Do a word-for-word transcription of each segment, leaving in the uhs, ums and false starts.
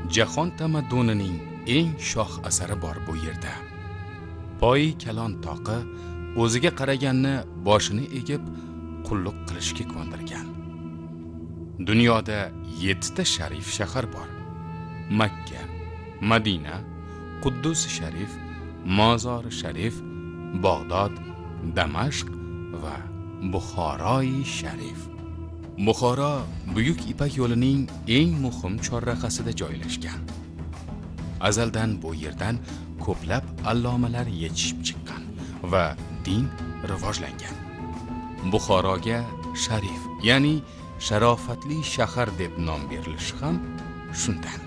Jahon tamaddunining eng shoh asari bor bu yerda. Poyi kalon toqi o'ziga qaraganni boshini egib qulluq qilishga ko'ndirgan. Dunyoda yettita sharif shahar bor. Makka, Madina, Quddus sharif, Mozor sharif, Bag'dod, Damashq va Buxoroy sharif. Buxoro Buyuk Ipak yo'lining eng muhim chorrahasida joylashgan. Azaldan bu yerdan ko'plab allomalar yetishib chiqqan va din rivojlangan. Buxoroga sharif, ya'ni sharofatli shahar deb nom berilishi ham shundan.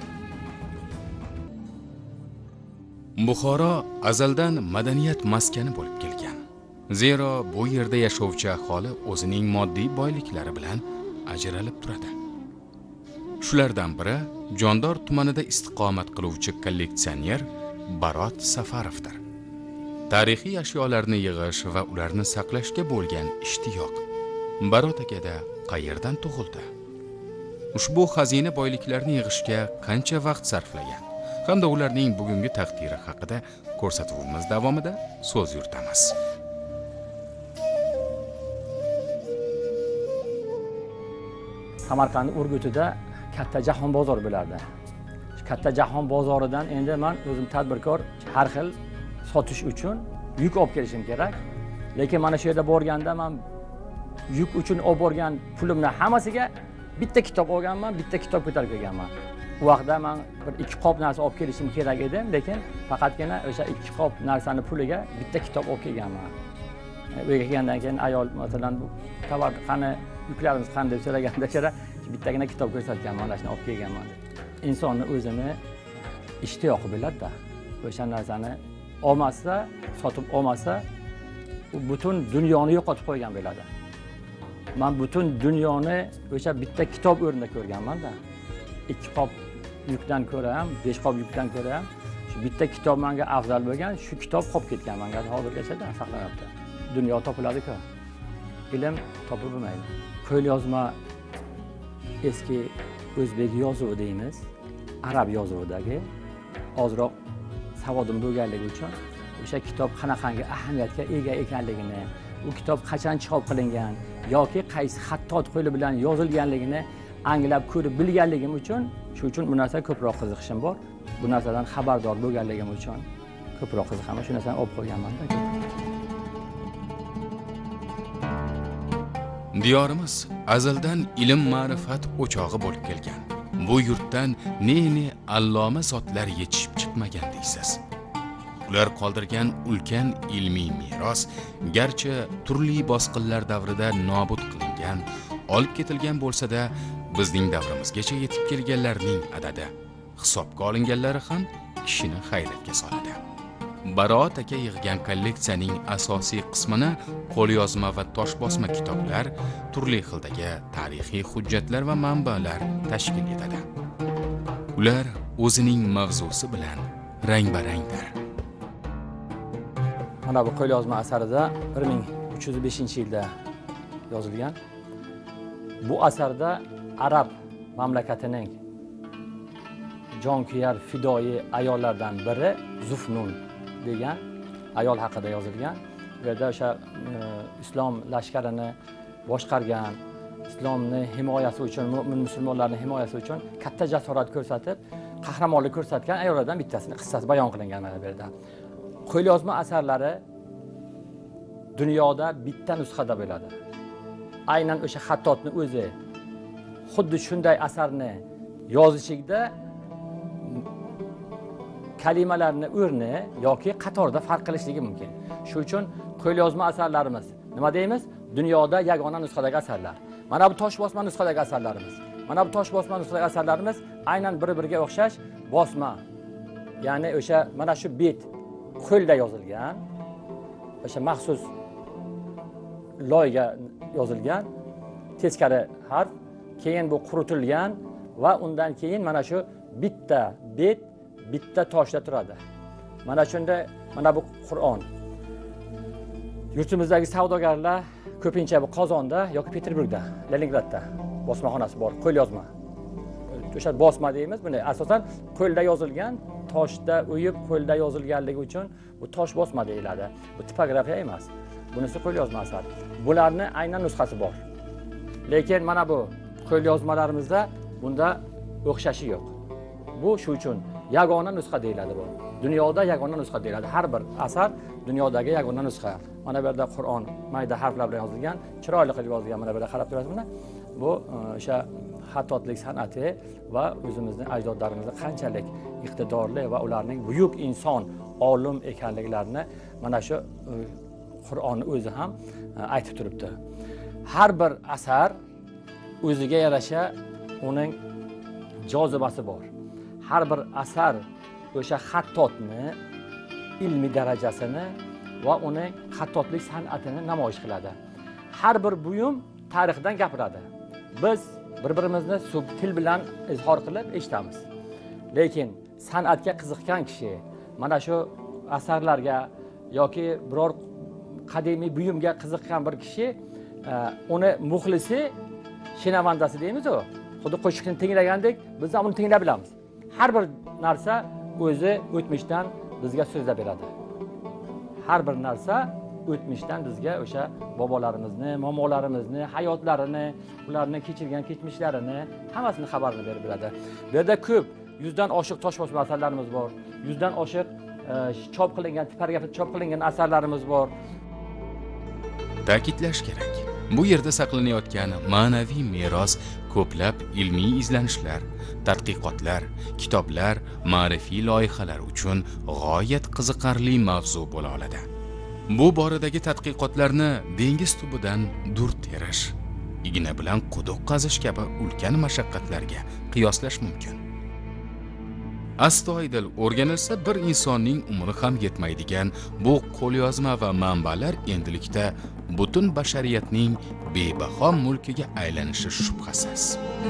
Buxoro azaldan madaniyat maskani bo'lib kelgan. Zero bu yerda yashovchi aholi o'zining moddiy boyliklari bilan ajralib turadi. Shulardan biri Jondor tumanida istiqomat qiluvchi kolleksioner Barot Safarovdir. Tarixiy ashyolarni yig'ish va ularni saqlashga bo'lgan ishtiyoq Barot akada qayerdan tug'ildi? Ushbu xazina boyliklarini yig'ishga qancha vaqt sarflagan hamda ularning bugungi taqdiri haqida ko'rsatuvimiz davomida so'z yuritamiz. Samarqand Urgutida katta jahon bozori bo'lardi. Katta jahon bozoridan endi men o'zim tadbirkor har xil sotish uchun yuk olib kelishim kerak. Lekin mana shu yerda borganda men yuk uchun olib borgan pulimni hammasiga bitta kitob olganman, bitta kitob ko'tarib kelganman. U vaqtda men bir ikki qop narsa olib kelishim kerak edi, lekin faqatgina o'sha ikki qop narsani puliga bitta kitob olib kelganman. Uyga kelgandan keyin ayol masalan bu tovar qani yuklarimiz qanday deb so'raganda kerak bittagina kitob ko'rsatganman, mana shuni olib kelganman deb. Insonni o'zini ishtiyoqi biladi-da. O'sha narsani olmasa, sotib olmasa, u butun dunyoni yo'qotib qo'ygan bo'ladi. Men butun dunyoni o'sha bitta kitob o'rnida ko'rganman-da. ikki qop yukdan ko'ra ham, besh qop yukdan ko'ra ham shu bitta kitob menga afzal bo'lgan, shu kitob qolib ketgan menga hozirgacha-da saqlanibdi. Dunyo topiladi-ku. Ilm topib bo'lmaydi. Qo'lyozma eski o'zbek yozuvi deymiz, arab yozuvidagi ozroq savodim bo'lganligi uchun o'sha kitob qanaqangi ahamiyatga ega ekanligini, u kitob qachon chop qilingan yoki qaysi xattot qo'li bilan yozilganligini anglab ko'rib bilganligim uchun, shu uchun bu narsaga ko'proq qiziqishim bor. Bu narsadan xabardor bo'lganligim uchun ko'proq qiziqaman. Shu narsani olib qo'yganman-da. Diyorimiz azaldan ilm ma'rifat o'chog'i bo'lib kelgan. Bu yurtdan ne-ne alloma zotlar yetishib chiqmagan deysiz. Ular qoldirgan ulkan ilmiy meros garchi turli bosqinlar davrida nobud qilingan, olib ketilgan bo'lsa-da, bizning davrimizgacha yetib kelganlarning adadi, hisobga olinganlari ham kishini hayratga soladi. Barot aka yig'gan kolleksiyaning asosiy qismini qo'lyozma va toshbosma kitoblar, turli xildagi tarixiy hujjatlar va manbalar tashkil etadi. Ular o'zining mavzusi bilan rang-barangdir. Mana bu qo'lyozma asarida bir ming uch yuz beshinchi yilda yozilgan. Bu asarda Arab mamlakatining jonkuyar fidoyi ayollardan biri Zufnun degan ayol haqida yozilgan. Bu yerda o'sha islom lashkarini boshqargan, islomni himoyasi uchun, mu'min musulmonlarning himoyasi uchun katta jasorat ko'rsatib, qahramonlik ko'rsatgan ayollardan bittasini qissasi bayon qilingan mana bu yerda. Qo'lyozma asarlari dunyoda bitta nusxada bo'ladi. Aynan o'sha xattotni o'zi xuddi shunday asarni yozishida kalimalarni o'rni yoki qatorda farq qilishligi mumkin. Shu uchun qo'lyozma asarlarimiz nima deymiz? Dunyoda yagona nusxadagi asarlar. Mana bu toshbosma nusxadagi asarlarimiz. Mana bu toshbosma nusxadagi asarlarimiz aynan bir-biriga o'xshash bosma. Ya'ni o'sha mana shu bet qo'lda yozilgan, o'sha maxsus loyga yozilgan teskari harf, keyin bu quritilgan va undan keyin mana shu bitta bet bitta toshda turadi. Mana shunda mana bu Qur'on. Yurtimizdagi savdogarlar ko'pincha bu Qozonda yoki Peterburgda, Leningradda bosmaxonasi bor, qo'lyozma. o'sha bosma deymiz. Buni asosan qo'lda yozilgan, toshda o'yib qo'lda yozilganligi uchun bu tosh bosma deyiladi. Bu tipografiya emas. Bunisi qo'l yozma asar. Bularni aynan nusxasi bor. Lekin mana bu qo'l yozmalarimizda bunda o'xshashi yo'q. Bu shu uchun yagona nusxa deyiladi bu. Dunyoda yagona nusxa deyiladi. Har bir asar dunyodagi yagona nusxa. Mana bu yerda Qur'on mayda harflar bilan yozilgan, chiroyli qilib yozilgan. Mana bu yerda qarab turasiz buni. Bu o'sha xattotlik san'ati va o'zimizning ajdodlarimizni qanchalik iqtidorli va ularning buyuk inson, olim ekanliklarini mana shu Qur'on o'zi ham aytib turibdi. Har bir asar o'ziga yarasha uning jozibasi bor. Har bir asar o'sha xattotni ilmiy darajasini va uning xattotlik san'atini namoyish qiladi. Har bir buyum tarixdan gapiradi. Biz bir-birimizni til bilan izhor qilib eshitamiz. Lekin san'atga qiziqqan kishi mana shu asarlarga yoki biror qadimiy buyumga qiziqqan bir kishi uni muxlisi, shinavandasi deymiz-ku. Xuddi qo'shiqni tinglagandek biz ham uni tinglab bilamiz. Har bir narsa o'zi o'tmishdan bizga so'zlab beradi. Har bir narsa o'tmishdan bizga o'sha bobolarimizni, momolarimizni hayotlarini, ularning kechirgan kechmishlarini, hammasini xabarini berib beradi. Bu yerda ko'p yuzdan oshiq tosh bosma asarlarimiz bor. Yuzdan oshiq chop qilingan, tipografiyada chop qilingan asarlarimiz bor. Ta'kidlash kerak. Bu yerda saqlanayotgan ma'naviy meros ko'plab ilmiy izlanishlar, tadqiqotlar, kitoblar, ma'rifiy loyihalar uchun g'oyat qiziqarli mavzu bo'la oladi. Bu boradagi tadqiqotlarni dengiz tubidan dur terish, igna bilan quduq qazish kabi ulkan mashaqqatlarga qiyoslash mumkin. Astoydil o'rganilsa bir insonning umri ham yetmaydigan bu qo'lyozma va manbalar endilikda butun bashariyatning bebaho mulkiga aylanishi shubhasiz.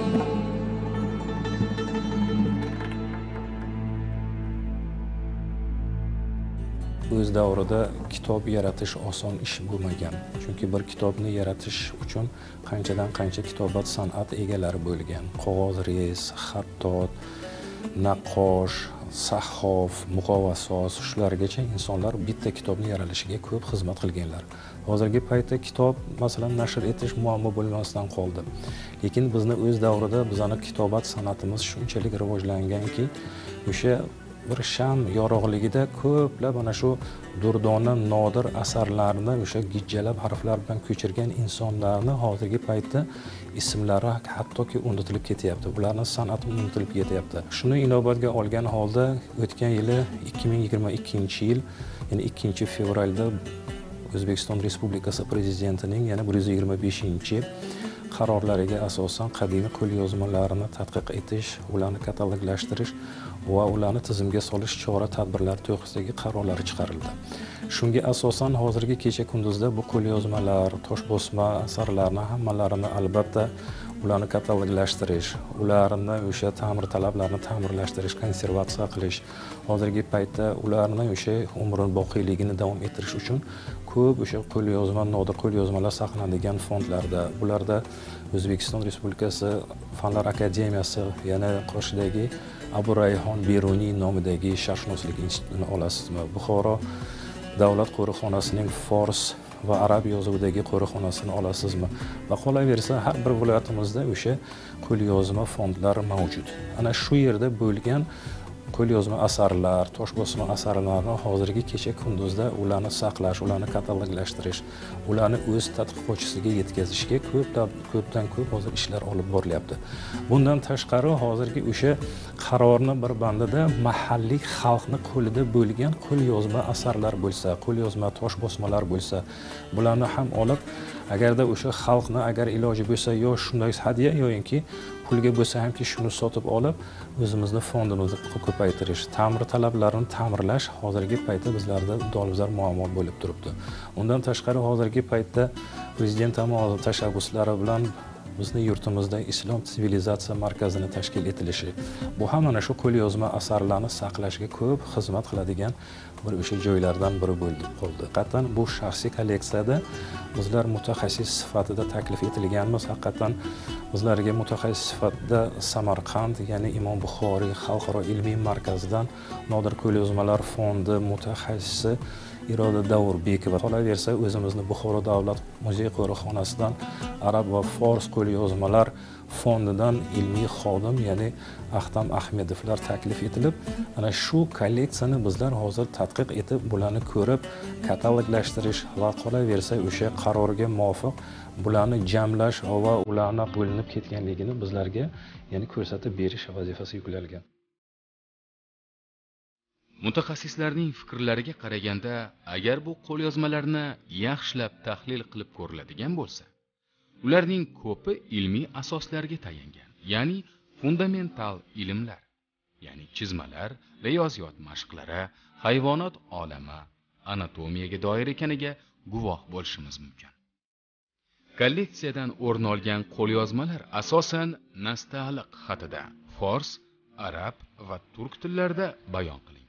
O'z davrida kitob yaratish oson ish bo'lmagan. Chunki bir kitobni yaratish uchun qanchadan qancha kitobat san'at egalari bo'lgan. Qog'oz rez, xattot, naqqosh, sahhof, muqovasos shulargacha insonlar bitta kitobni yaralishiga ko'p xizmat qilganlar. Hozirgi paytda kitob masalan nashr etish muammo bo'lmasdan qoldi. Lekin bizni o'z davrida bizning kitobat san'atimiz shunchalik rivojlanganki, o'sha bir sham yorug'ligida ko'plab mana shu durdona nodir asarlarni o'sha gijjalab harflar bilan ko'chirgan insonlarni hozirgi paytda ismlari hattoki unutilib ketyapti. Ularning san'ati unutilib ketyapti. Shuni inobatga olgan holda o'tgan yili ikki ming yigirma ikkinchi yil, ya'ni ikkinchi fevralda O'zbekiston Respublikasi prezidentining yana bir yuz yigirma beshinchi qarorlariga asosan qadimiy qo'lyozmalarni tadqiq etish, ularni kataloglashtirish va ularni tizimga solish chora-tadbirlari to'g'risidagi qarorlari chiqarildi. Shunga asosan hozirgi kecha kunduzda bu qo'lyozmalar, tosh bosma asarlarni hammalarini albatta ularni kataloglashtirish, ularni o'sha ta'mir talablarini ta'mirlashtirish, konservatsiya qilish, hozirgi paytda ularni o'sha umrin boqiyligini davom ettirish uchun ko'p o'sha qo'lyozma, nodir qo'lyozmalar saqlanadigan fondlarda, bularda O'zbekiston Respublikasi Fanlar akademiyasi, yana qoshidagi Abu Rayhon Beruniy nomidagi sharqshunoslik institutini olasizmi? Buxoro davlat qo'riqxonasining fors va arab yozuvidagi qo'riqxonasini olasizmi? Va qolaversa har bir viloyatimizda o'sha qo'lyozma fondlari mavjud. Ana shu yerda bo'lgan qo'lyozma asarlar, tosh bosma asarlarni hozirgi kecha kunduzda ularni saqlash, ularni kataloglashtirish, ularni o'z tadqiqotchisiga yetkazishga ko'pdan ko'pdan ko'p hozir ishlar olib borilyapti. Bundan tashqari hozirgi o'sha qarorni bir bandida mahalliy xalqni qo'lida bo'lgan qo'lyozma asarlar bo'lsa, qo'lyozma tosh bosmalar bo'lsa, bularni ham olib, agarda o'sha xalqni agar iloji bo'lsa yo shunday hadya yo'inki pulga bo'lsa hamki shuni sotib olib o'zimizni fondimizni ko'paytirish, ta'mir talablarini ta'mirlash hozirgi paytda bizlarda dolzarb muammo bo'lib turibdi. Undan tashqari hozirgi paytda prezident tomonidan tashabbuslari bilan bizni yurtimizda islom sivilizatsiya markazini tashkil etilishi, bu ham mana shu qo'lyozma asarlarni saqlashga ko'p xizmat qiladigan bir o'sha joylardan biri bo'ldi qoldi. Haqiqatan bu shaxsiy kolleksiyada bizlar mutaxassis sifatida taklif etilganmiz. Haqiqatan bizlarga mutaxassis sifatida Samarqand, ya'ni Imom Buxoriy xalqaro ilmiy markazidan Nodir qo'lyozmalar fondi mutaxassisi Iroda Davurbekova, qolaversa o'zimizni Buxoro davlat muzey qo'riqxonasidan arab va fors qo'lyozmalar fondidan ilmiy xodim, ya'ni Ahtam Ahmedovlar taklif etilib, ana shu kolleksiyani bizlar hozir tadqiq etib, bularni ko'rib, kataloglashtirish va qolaversa o'sha qarorga muvofiq bularni jamlash va ularni bo'linib ketganligini bizlarga, ya'ni ko'rsatib berish vazifasi yuklangan. Mutaxassislarning fikrlariga qaraganda, agar bu qo'lyozmalarni yaxshilab tahlil qilib ko'riladigan bo'lsa, ularning ko'pi ilmiy asoslarga tayangan, ya'ni fundamental ilmlar, ya'ni chizmalar, riyoziyot mashqlari, hayvonot olami, anatomiyaga doir ekaniga guvoh bo'lishimiz mumkin. Kolleksiyadan o'rin olgan qo'lyozmalar asosan nastaliq xatida fors, arab va turk tillarida bayon qilingan.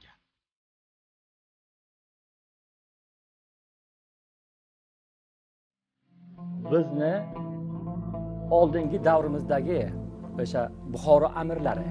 Bizni oldingi davrimizdagi o'sha Buxoro amirlari,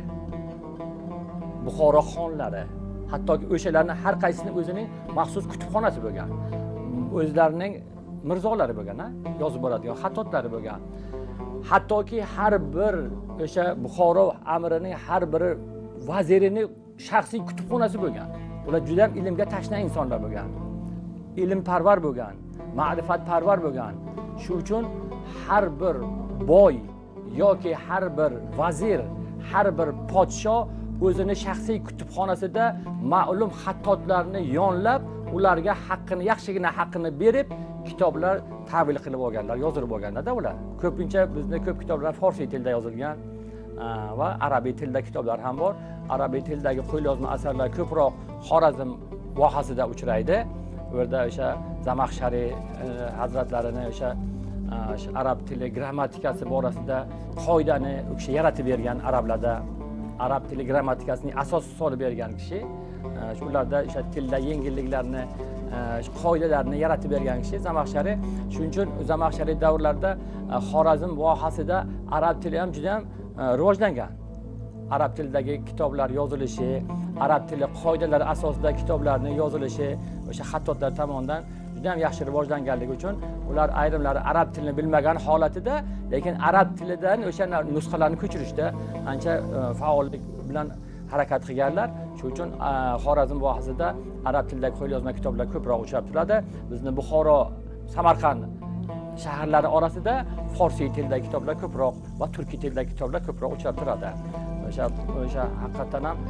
Buxoro xonlari, hattoki o'shalarning har qaysisining o'zining maxsus kutubxonasi bo'lgan. O'zlarining mirzolari bo'lgan, yozib boradigan xatotlari bo'lgan. Hattoki har bir o'sha Buxoro amirining har bir vazirining shaxsiy kutubxonasi bo'lgan. Ular juda ham ilmga tashna insonlar bo'lgan. Ilmparvar bo'lgan, ma'rifatparvar bo'lgan. Shu uchun har bir boy yoki har bir vazir, har bir podsho o'zini shaxsiy kutubxonasida ma'lum xattotlarni yonlab, ularga haqqini, yaxshigina haqqini berib, kitoblar tavil qilib olganlar, yozib olganlar-da ular. Ko'pincha bizda ko'p kitoblar forsiy tilda yozilgan va arabiy tilda kitoblar ham bor. Arabiy tildagi qo'lyozma asarlar ko'proq Xorazm vohasida uchraydi. Bu yerda o'sha Zamaxshariy hazratlarini o'sha arab tili grammatikasi borasida qoidani u kishi yaratib bergan, arablarda arab tili grammatikasining asosi solib bergan kishi. Shularda o'sha tilda yengilliklarni, qoidalarni yaratib bergan kishi Zamaxshariy. Shuning uchun Zamaxshariy davrlarida Xorazm vohasida arab tili ham juda ham rivojlangan. Arab tilidagi kitoblar yozilishi, arab tili qoidalari asosida kitoblarning yozilishi o'sha xattotlar tomonidan juda ham yaxshi rivojlanganligi uchun ular ayrimlari arab tilini bilmagan holatida, lekin arab tilidan o'sha nusxalarni ko'chirishda ancha faollik bilan harakat qilganlar. Shuning uchun Xorazm vohasida arab tilidagi qo'lyozma kitoblar ko'proq uchrab turadi. Bizni Buxoro, Samarqand shaharlari orasida forsiy tildagi kitoblar ko'proq va turkiy tildagi kitoblar ko'proq uchrab turadi. O'sha o'sha haqiqatan ham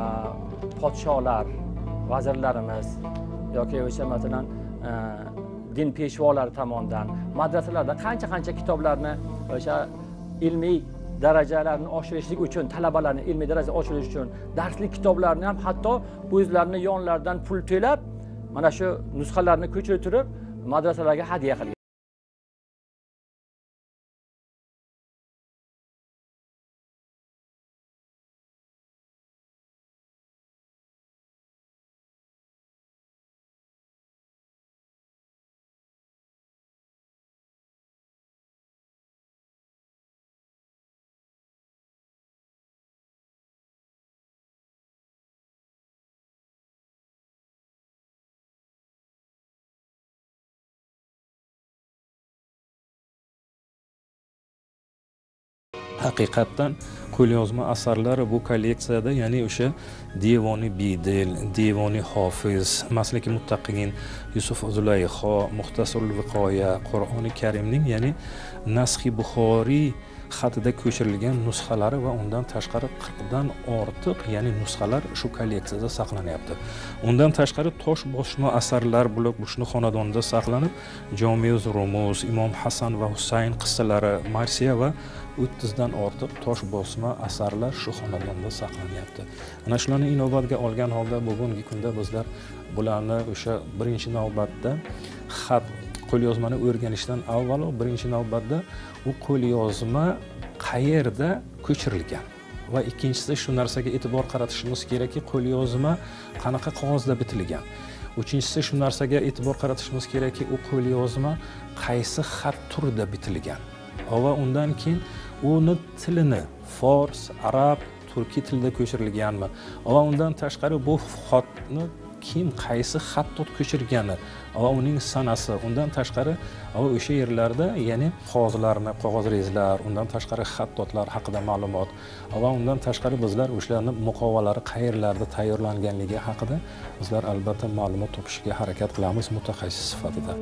podsholar, vazirlarimiz yoki o'sha masalan din peshvolari tomonidan madrasalarda qancha-qancha kitoblarni o'sha ilmiy darajalarni oshirishlik uchun, talabalarning ilmiy darajasini oshirish uchun darslik kitoblarni ham hatto o'zlarining yonlaridan pul to'lab mana shu nusxalarni ko'chirib turib madrasalarga hadya qilgan. Haqiqatan qo'lyozma asarlari bu kolleksiyada, ya'ni o'sha Devoni Bidil, Devoni Hofiz, Maslaki Muttaqin, Yusuf Zulayxo, Muxtasarul Viqoya, Qur'oni Karimning, ya'ni Naskhi Buxoriy xatida ko'chirilgan nusxalari va undan tashqari qirqdan ortiq, ya'ni nusxalar shu kolleksiyada saqlanyapti. Undan tashqari tosh bosma asarlar blok Bushni xonadonida saqlanib, Jomiuz Rumuz, Imom Hasan va Husayn qissalari, Marsiya va o'ttizdan ortiq tosh bosma asarlar shu xonadonda saqlanyapti. Ana shularni inobatga olgan holda bugungi kunda bizlar bularni o'sha birinchi navbatda xat qo'lyozmani o'rganishdan avvalo birinchi navbatda u qo'lyozma qayerda ko'chirilgan va ikkinchisi shu narsaga e'tibor qaratishimiz kerakki, qo'lyozma qanaqa qog'ozda bitilgan. Uchinchisi shu narsaga e'tibor qaratishimiz kerakki, u qo'lyozma qaysi xat turida bitilgan va undan keyin uni tilini fors, arab, turkiy tilda ko'chirilganmi va undan tashqari bu xatni kim qaysi xattot ko'chirgani va uning sanasi, undan tashqari o'sha yerlarda ya'ni qog'ozlarni, qog'oz rezlar, undan tashqari xattotlar haqida ma'lumot va undan tashqari bizlar o'shalarning muqovalari qayerlarda tayyorlanganligi haqida bizlar albatta ma'lumot topishga harakat qilamiz mutaxassis sifatida.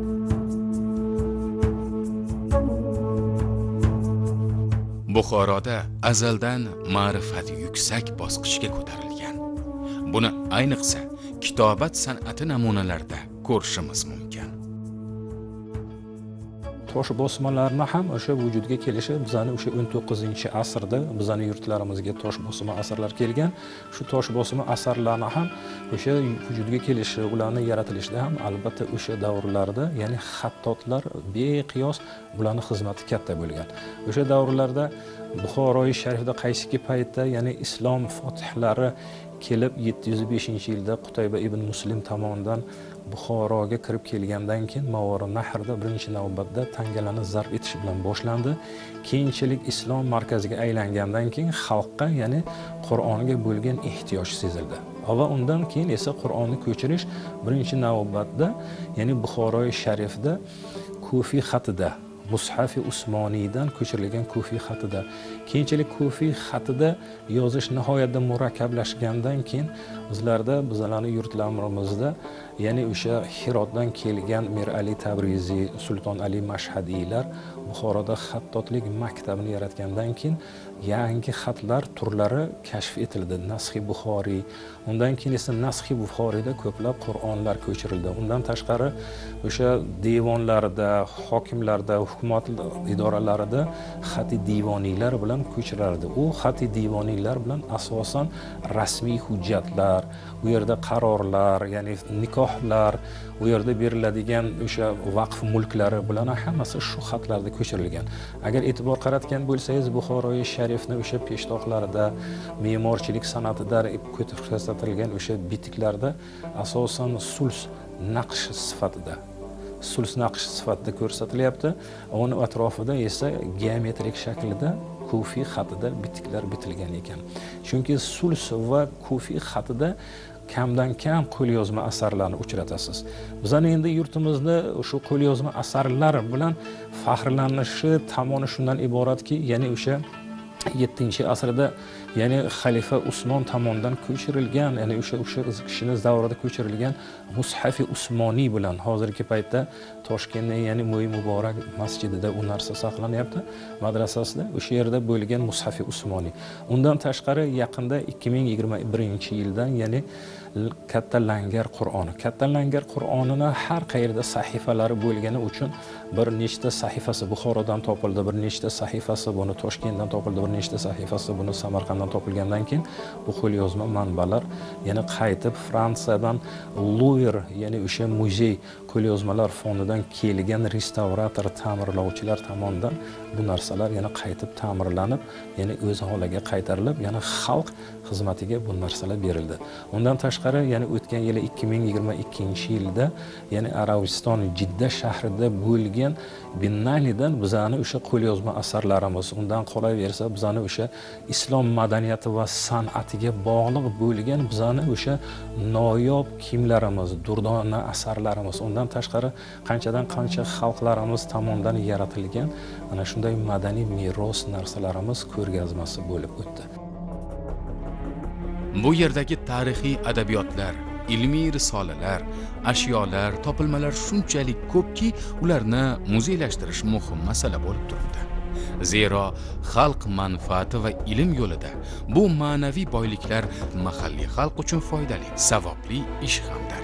Buxoroda azaldan ma'rifat yuksak bosqichga ko'tarilgan. Buni ayniqsa kitobat san'ati namunalarida ko'rishimiz mumkin. Tosh bosmalarni ham o'sha vujudga kelishi bizani o'sha o'n to'qqizinchi asrda bizani yurtlarimizga tosh bosma asarlar kelgan. Shu tosh bosma asarlarni ham o'sha vujudga kelishi, ularning yaratilishida ham albatta o'sha davrlarda, ya'ni xattotlar beqiyos ularning xizmati katta bo'lgan. O'sha davrlarda Buxoroy sharifda qaysiki paytda, ya'ni islom fotihlari kelib yetti yuz beshinchi yilda Qutayba ibn Muslim tomonidan Buxoroga kirib kelgandan keyin Mavori-Nahrda birinchi navbatda tangalarni zarb etish bilan boshlandi. Keyinchalik islom markaziga aylangandan keyin xalqqa, ya'ni Qur'onga bo'lgan ehtiyoj sezildi. Va undan keyin esa Qur'onni ko'chirish birinchi navbatda, ya'ni Buxoroy sharifda Kufiy xatida, Mushafi Usmoniydan ko'chirilgan Kufiy xatida, keyinchalik Kufiy xatida yozish nihoyatda murakkablashgandan keyin bizlarda, bizlarning yurtlarimizda, ya'ni o'sha Hirotdan kelgan Mir Ali Tabriziy, Sulton Ali Mashhadiylar Buxoroda xattotlik maktabini yaratgandan keyin yangi xatlar turlari kashf etildi. Naskhi Buxoriy, undan keyin esa Naskhi Buxoriyda ko'plab Qur'onlar ko'chirildi. Undan tashqari o'sha devonlarda, hokimlarda, hukumat idoralarida xati divoniylar bilan ko'chirildi. U xati divoniylar bilan asosan rasmiy hujjatlar, u yerda qarorlar, ya'ni nikohlar, u yerda beriladigan o'sha vaqf mulklari bilan hammasi shu xatlarda ko'chirilgan. Agar e'tibor qaratgan bo'lsangiz, Buxoroy sharifni o'sha peshtoqlarida, me'morchilik san'atida ko'rsatilgan o'sha bitiklarda asosan suls naqsh sifatida suls naqsh sifatida ko'rsatilyapti. Uni atrofida esa geometrik shaklda Kufiy xatida bitiklar bitilgan ekan. Chunki suls va Kufiy xatida kamdan kam qo'lyozma asarlarni uchratasiz. Bizning endi yurtimizda shu qo'lyozma asarlar bilan faxrlanishi tomoni shundan iboratki, ya'ni o'sha yettinchi asrda, ya'ni xalifa Usmon tomonidan ko'chirilgan, ya'ni o'sha o'sha kishini davrida ko'chirilgan Mushafi Usmoniy bilan hozirgi paytda Toshkentning, ya'ni Mo'y Muborak masjidida u narsa saqlanyapti, madrasasida o'sha yerda bo'lgan Mushafi Usmoniy. Undan tashqari yaqinda ikki ming yigirma birinchi yildan, ya'ni Katta Langar Qur'oni. Katta Langar Qur'onini har qayerda sahifalari bo'lgani uchun bir nechta sahifasi Buxorodan topildi, bir nechta sahifasi buni Toshkentdan topildi, bir nechta sahifasi buni Samarqanddan topilgandan keyin bu qo'lyozma manbalar yana qaytib Fransiyadan Louvre, ya'ni o'sha muzey qo'lyozmalar fondidan kelgan restavrator, ta'mirlovchilar tomonidan bu narsalar yana qaytib ta'mirlanib, ya'ni o'z holiga qaytarilib, yana xalq xizmatiga bu narsalar berildi. Undan tashqari, ya'ni o'tgan yili ikki ming yigirma ikkinchi yilda, ya'ni Arabiston Jidda shahrida bo'lgan Binnalidan bizani o'sha qo'lyozma asarlarimiz, undan qolaversa bizani o'sha islom madaniyati va san'atiga bog'liq bo'lgan bizani o'sha noyob kiyimlarimiz, durdona asarlarimiz, undan tashqari qanchadan qancha xalqlarimiz tomonidan yaratilgan ana shunday madaniy meros narsalarimiz ko'rgazmasi bo'lib o'tdi. Bu yerdagi tarixiy adabiyotlar, ilmiy risolalar, ashyolar, topilmalar shunchalik ko'pki, ularni muzeylashtirish muhim masala bo'lib turibdi. Zero xalq manfaati va ilm yo'lida bu ma'naviy boyliklar mahalliy xalq uchun foydali, savobli ish hamdir.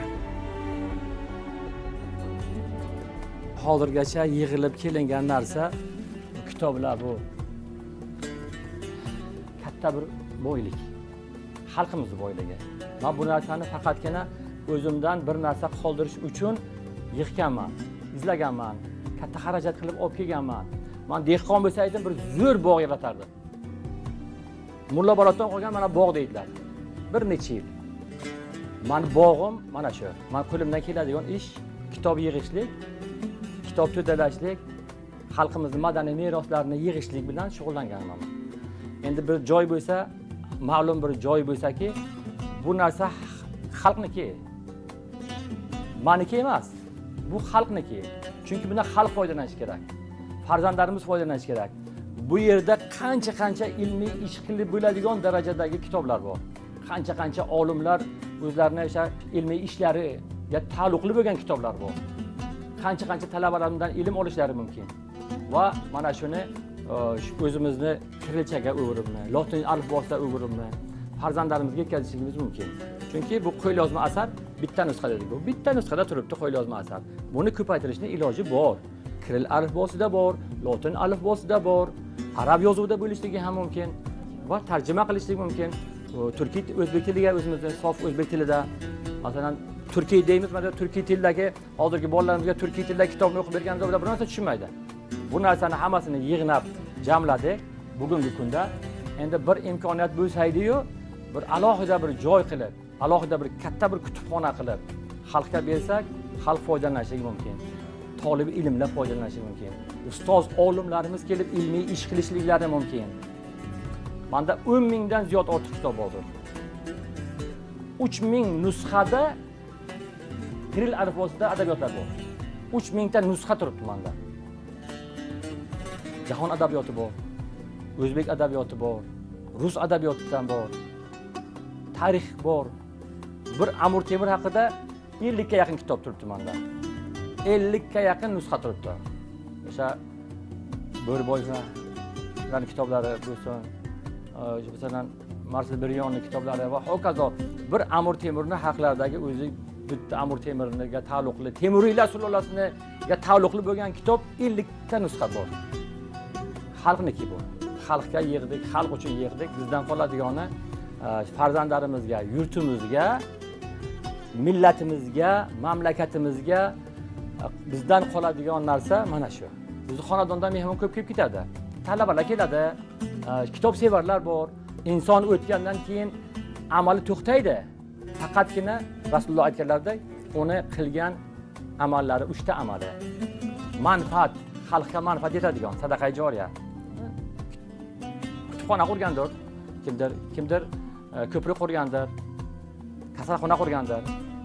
Hozirgacha yig'ilib kelingan narsa, kitoblar bu katta bir boylik. Xalqimizni boyligi. Men bu narsani faqatgina o'zimdan bir narsa qoldirish uchun yig'ganman. izlaganman, katta xarajat qilib olib kelganman. Men dehqon bo'lsaydim, bir zo'r bog' yaratardim. Mulla Bolotdan qolgan mana bog' deydilar. Bir necha yil. Mani bog'im mana shu. Men qo'limdan keladigan ish kitob yig'ishlik, kitob to'dalashlik, xalqimizning madaniy meroslarini yig'ishlik bilan shug'ullanganman. Endi bir joy bo'lsa, ma'lum bir joy bo'lsa-ki, bu narsa xalqniki. Meniki emas. Bu xalqniki. Chunki bundan xalq foydalanishi kerak. Farzandlarimiz foydalanishi kerak. Bu yerda qancha-qancha ilmiy ish qilib bo'ladigan darajadagi kitoblar bor. Qancha-qancha olimlar o'zlarini o'sha ilmiy ishlariga taalluqli bo'lgan kitoblar bor. Qancha-qancha talabalarimizdan ilm olishlari mumkin. Va mana shuni o'zimizni kirilchaga o'g'iribmi, lotin alifbosida o'g'iribmi, farzandlarimizga yetkazishimiz mumkin. Chunki bu qo'lyozma asar bitta nusxada edi. Bu bitta nusxada turibdi qo'lyozma asar. Buni ko'paytirishning iloji bor. Kiril alifbosida bor, lotin alifbosida bor, arab yozuvida bo'lishligi ham mumkin va tarjima qilishligi mumkin. Turkiy o'zbek tiliga o'zimizning sof o'zbek tilida, masalan, turkiy deymiz, mana turkiy tildagi hozirgi bolalarimizga turkiy tilda kitobni o'qib berganimizda ular bir narsa tushunmaydi. Bu narsani hammasini yig'nab, jamladik bugungi kunda. Endi bir imkoniyat bo'lsaydi-yu, bir alohida bir joy qilib, alohida bir katta bir kutubxona qilib xalqqa bersak, xalq foydalanishi mumkin. Talib ilmlar foydalanishi mumkin. Ustoz olimlarimiz kelib ilmiy ish qilishliklari mumkin. Manda o'n mingdan ziyod ortiq kitob bor. uch ming nusxada kiril alifbosida adabiyotlar bor. uch ming ta nusxa turibdi manda. Jahon adabiyoti bor, o'zbek adabiyoti bor, rus adabiyotidan bor, tarix bor. Bir Amir Temur haqida ellik ga yaqin kitob turibdi manda. ellik ga yaqin nusxa turibdi. O'sha Bo'riboyevlarning kitoblari bo'lsin, masalan, Marsil Biryonning kitoblari va hokazo bir Amir Temurning haqlaridagi o'zi bitta Amir Temurga taalluqli, Temuriylar sulolasiga taalluqli bo'lgan kitob ellik ta nusxa bor. Xalqniki bu. Xalqqa yig'dik, xalq uchun yig'dik. Bizdan qoladigani farzandlarimizga, yurtimizga, millatimizga, mamlakatimizga bizdan qoladigan narsa mana shu. Bizni xonadondan mehmon ko'p kelib ketadi. Talabalar keladi, kitob sevarlar bor. Inson o'tgandan keyin amali to'xtaydi. Faqatgina Rasululloh aytganlaridek, uni qilgan amallari uchta amali. Manfaat, xalqqa manfaat yetadigan sadaqa joriya. Kutubxona qurgandir, kimdir, kimdir ko'prik qurgandir, kasalxona qurgandir.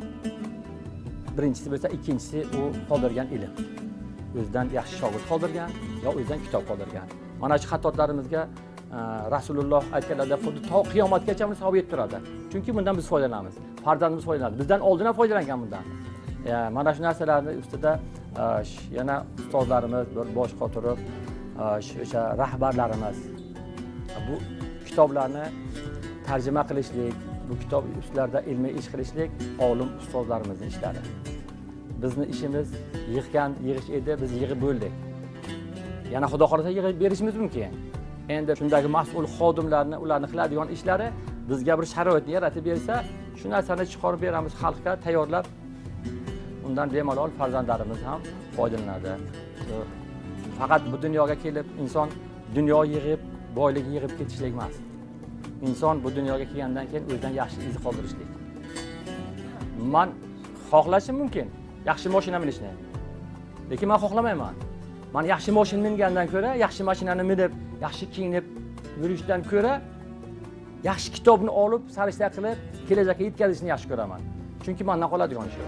Birinchisi bo'lsa, ikkinchisi u qoldirgan ilm. O'zidan yaxshi shogird qoldirgan yo o'zidan kitob qoldirgan. Mana shu xatotlarimizga Rasululloh aytganlarda xuddi to qiyomatgacha buni savob yetib turadi. Chunki bundan biz foydalanamiz. Farzandimiz foydalanadi. Bizdan oldin ham foydalangan bundan. Mana shu narsalarning ustida yana ustozlarimiz bir bosh qotirib, o'sha rahbarlarimiz bu kitoblarni tarjima qilishlik, bu kitob ustlarida ilmiy ish qilishlik olim ustozlarimizning ishlari. Bizning ishimiz yig'gan, yig'ish edi, biz yig'ib bo'ldik. Yana Xudo xolasa yig'ib berishimiz mumkin. Endi shundagi mas'ul xodimlarni, ularni qiladigan ishlari bizga bir sharoitni yaratib bersa, shu narsani chiqarib beramiz xalqqa tayyorlab. Undan bemalol farzandlarimiz ham foydalanadi. Faqat bu dunyoga kelib inson dunyo yig'ib, boylik yig'ib ketishlik emas. Inson bu dunyoga kelgandan keyin o'zidan yaxshi iz qoldirishlik. Men xohlashim mumkin yaxshi mashina minishni. Lekin men xohlamayman. Men yaxshi mashina mingandan ko'ra, yaxshi mashinani minib, yaxshi kiyinib yurishdan ko'ra, yaxshi kitobni olib, sarishta qilib, kelajakka yetkazishni yaxshi ko'raman. Chunki mendan qoladigan shu.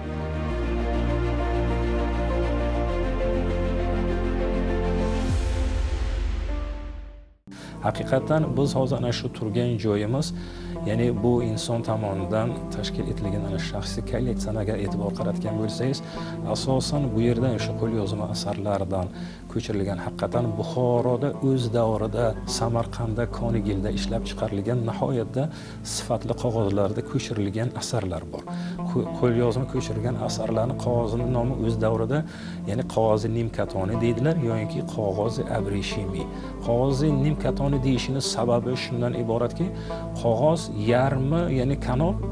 Haqiqatan biz hozir ana shu turgan joyimiz, ya'ni bu inson tomonidan tashkil etilgan ana shaxsiy kolleksiyaga e'tibor qaratgan bo'lsangiz, asosan bu yerda o'sha qo'lyozma asarlardan ko'chirilgan, haqiqatan Buxoroda o'z davrida, Samarqandda, Konigilda ishlab chiqarilgan nihoyatda sifatli qog'ozlarda ko'chirilgan asarlar bor. Qo'lyozma ko'chirilgan asarlarning qog'ozining nomi o'z davrida, ya'ni qog'ozi nimkatoni deydilar yoki qog'ozi abrishimi. Qog'ozi nimkatoni deyishini sababi shundan iboratki, qog'oz yarmi, ya'ni kanob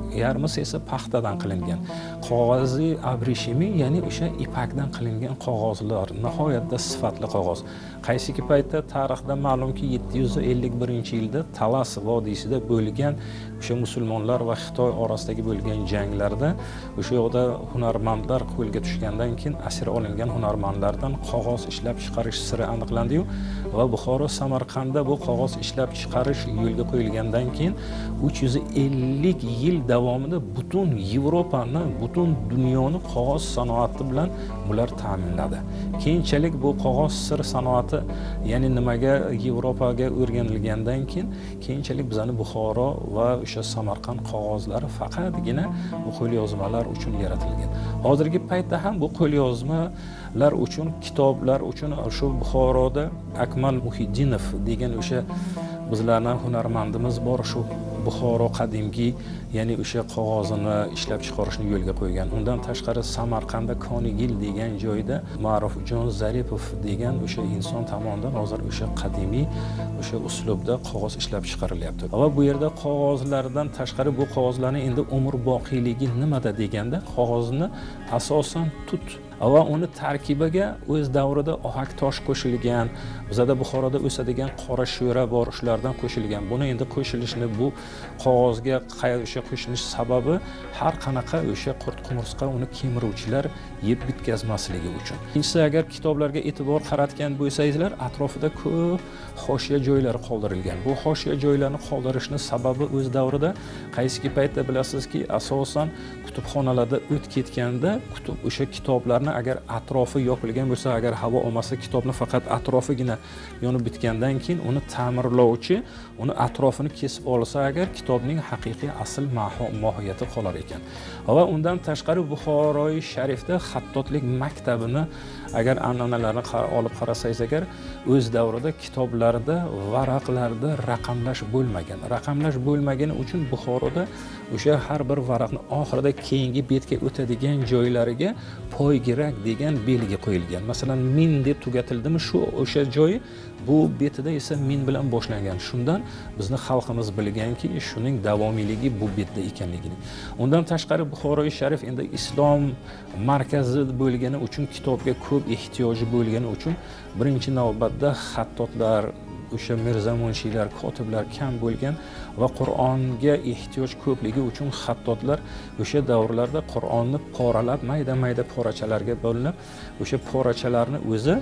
yarmisi esa paxtadan qilingan. Qog'ozi abrishimi, ya'ni o'sha ipakdan qilingan qog'ozlar, nihoyatda sifatli qog'oz. Qaysiki paytda tarixda ma'lumki yetti yuz ellik birinchi yilda Talas vodiysida bo'lgan o'sha musulmonlar va Xitoy orasidagi bo'lgan janglarda o'sha yoqda hunarmandlar qo'lga tushgandan keyin asir olingan hunarmandlardan qog'oz ishlab chiqarish siri aniqlandi-yu va Buxoro, Samarqandda bu qog'oz ishlab chiqarish yo'lga qo'yilgandan keyin uch yuz ellik yil davomida butun Yevropani, butun dunyoni qog'oz sanoati bilan bular ta'minladi. Keyinchalik bu qog'oz sir sanoati, ya'ni nimaga Yevropaga o'rganilgandan keyin keyinchalik bizning Buxoro va o'sha Samarqand qog'ozlari faqatgina bu qo'lyozmalar uchun yaratilgan. Hozirgi paytda ham bu qo'lyozmalar uchun, kitoblar uchun shu Buxoroda Akmal Muhiddinov degan o'sha bizlarning hunarmandimiz bor, shu Buxoro qadimgi, ya'ni o'sha qog'ozini ishlab chiqarishni yo'lga qo'ygan. Undan tashqari Samarqandda Konigil degan joyda Ma'rufjon Zaripov degan o'sha inson tomonidan hozir o'sha qadimiy o'sha uslubda qog'oz ishlab chiqarilyapti. Va bu yerda qog'ozlardan tashqari bu qog'ozlarning endi umr boqiyligi nimada deganda, qog'ozni asosan tut va uni tarkibiga o'z davrida ohak tosh qo'shilgan, bizada Buxoroda o'sadigan qora sho'ra bor, shulardan qo'shilgan. Buni endi qo'shilishni, bu qog'ozga o'sha qo'shilish sababi har qanaqa o'sha qurt qumursqa uni kemiruvchilar yeb bitkazmasligi uchun. Ikkinchisi, agar kitoblarga e'tibor qaratgan bo'lsangizlar, atrofida ko'p hoshiya joylar qoldirilgan. Bu hoshiya joylarni qoldirishni sababi o'z davrida qaysiki paytda bilasizki, asosan kutubxonalarda o't ketganda, kutub o'sha kitoblarni agar atrofi yopilgan bo'lsa, agar havo olmasa, kitobni faqat atrofigina yonib bitgandan keyin uni ta'mirlovchi uni atrofini kesib olsa, agar kitobning haqiqiy asl mohiyati qolar ekan. Va undan tashqari Buxoroi Sharifda xattotlik maktabini agar an'analarni olib qarasangiz, agar o'z davrida kitoblarda, varaqlarda raqamlash bo'lmagan. Raqamlash bo'lmagani uchun Buxoroda o'sha har bir varaqni oxirida keyingi betga o'tadigan joylariga poygirak degan belgi qo'yilgan. Masalan, min deb tugatildimi, shu o'sha joyi, bu betida esa min bilan boshlangan. Shundan bizni xalqimiz bilganki, shuning davomiyligi bu betda ekanligini. Undan tashqari Buxoroi Sharif endi islom markazi bo'lgani uchun, kitobga ko'p ehtiyoji bo'lgani uchun birinchi navbatda xattotlar, o'sha mirzamunshiylar, kotiblar kam bo'lgan va Qur'onga ehtiyoj ko'pligi uchun xattotlar o'sha davrlarda Qur'onni poralab, mayda-mayda porachalarga bo'linib, o'sha porachalarni o'zi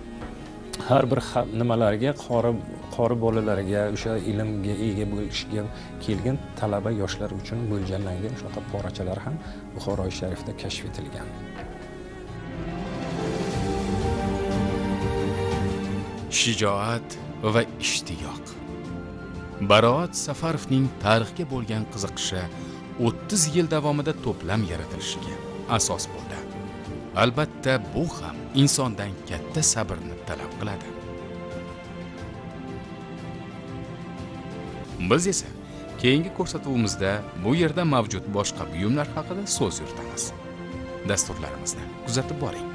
har bir nimalarga, qori qori bolalarga, o'sha ilmga ega bo'lishga kelgan talaba yoshlar uchun mo'ljallangan shunaqa porachalar ham Buxoroi Sharifda kashf etilgan. Shijoat va ishtiyoq. Baroat Safarovning tarixga bo'lgan qiziqishi o'ttiz yil davomida to'plam yaratilishiga asos bo'ldi. Albatta, bu ham insondan katta sabrni talab qiladi. Biz esa keyingi ko'rsatuvimizda bu yerda mavjud boshqa buyumlar haqida so'z yuritamiz. Dasturlarimizni kuzatib boring.